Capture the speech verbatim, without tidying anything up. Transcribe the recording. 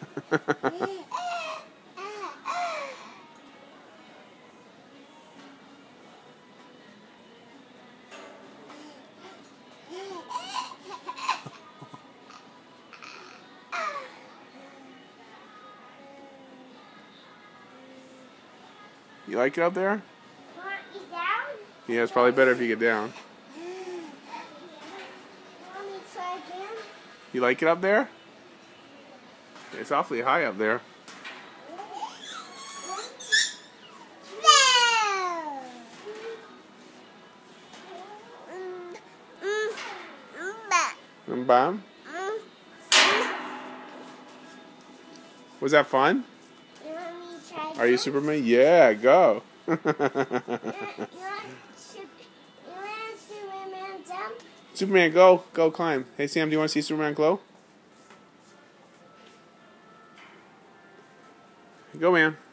You like it up there? Want me down? Yeah, it's probably better if you get down. Want me to try again? You like it up there? It's awfully high up there. Bam? Was that fun? You want me to try again? Are you Superman? Yeah, go. You want, you want, you want Superman jump? Superman, go. Go climb. Hey, Sam, do you want to see Superman glow? Go, man.